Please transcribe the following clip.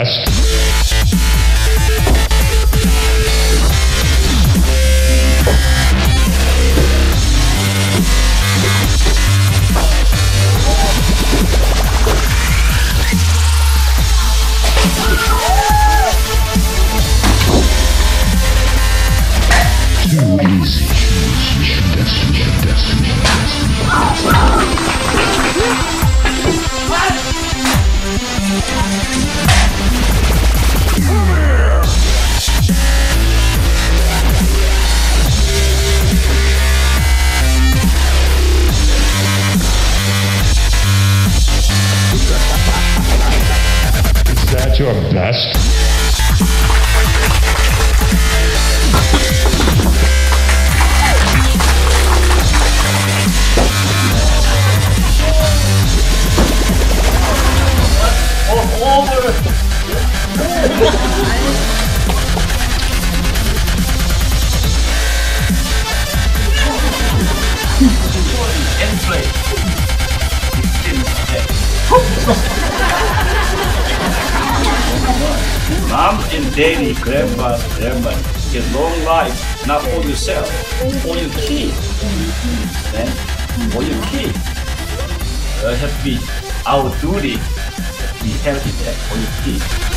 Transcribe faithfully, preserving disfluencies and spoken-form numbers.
best? Too easy. Destiny, destiny, destiny. Is that your best? Mom and daddy, grandpa, grandma, get long life, not for yourself, for your kid. Then, for your kid, uh, have to be our duty, be healthy there for your kid.